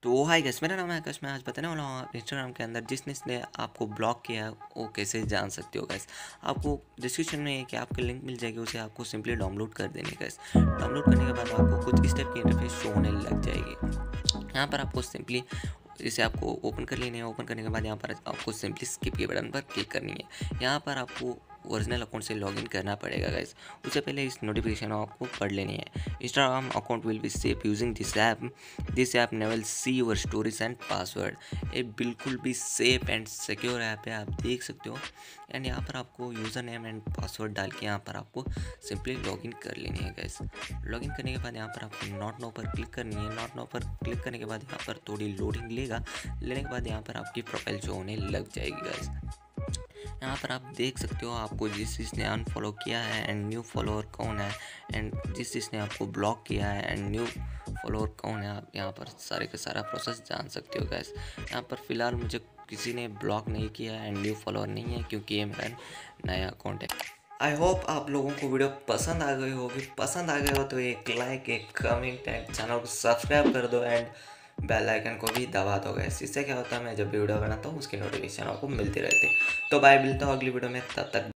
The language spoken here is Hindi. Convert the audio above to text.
तो हाय गाइस, मेरा नाम है आकाश। मैं आज बताने वाला हूँ इंस्टाग्राम के अंदर जिसने आपको ब्लॉक किया है वो कैसे जान सकते हो गाइस। आपको डिस्क्रिप्शन में एक ऐप की लिंक मिल जाएगी, उसे आपको सिंपली डाउनलोड कर देनी है गाइस। डाउनलोड करने के बाद आपको कुछ इस टाइप की इंटरफेस शो होने लग जाएगी। यहाँ पर आपको सिंपली इसे आपको ओपन कर लेनी है। ओपन करने के बाद यहाँ पर आपको सिंपली स्किप के बटन पर क्लिक करनी है। यहाँ पर आपको ओरिजिनल अकाउंट से लॉगिन करना पड़ेगा गाइस। उससे पहले इस नोटिफिकेशन आपको पढ़ लेनी है। Instagram account will be safe using this app never see your stories and password. ये बिल्कुल भी सेफ एंड सिक्योर ऐप है, आप देख सकते हो। एंड यहाँ पर आपको यूज़र नेम एंड पासवर्ड डाल के यहाँ पर आपको सिंपली लॉगिन कर लेनी है गाइस। लॉगिन करने के बाद यहाँ पर आपको नॉट नो पर क्लिक करनी है। नॉट नो पर क्लिक करने के बाद यहाँ पर थोड़ी लोडिंग लेगा। लेने के बाद यहाँ पर आपकी प्रोफाइल शो होने लग जाएगी गाइस। यहाँ पर आप देख सकते हो आपको जिस चीज़ ने अनफॉलो किया है एंड न्यू फॉलोअर कौन है, एंड जिस चीज़ ने आपको ब्लॉक किया है एंड न्यू फॉलोअर कौन है। आप यहाँ पर सारे का सारा प्रोसेस जान सकते हो गैस। यहाँ पर फ़िलहाल मुझे किसी ने ब्लॉक नहीं किया है एंड न्यू फॉलोअर नहीं है, क्योंकि ये मेरा नया अकाउंट है। आई होप आप लोगों को वीडियो पसंद आ गई होगी। पसंद आ गए हो तो एक लाइक, एक कमेंट एंड चैनल को सब्सक्राइब कर दो एंड बेल आइकन को भी दबा दो गैस। इससे क्या होता है, मैं जब भी वीडियो बनाता हूँ उसकी नोटिफिकेशन आपको मिलती रहती है। तो बाय, मिलता हूँ अगली वीडियो में, तब तक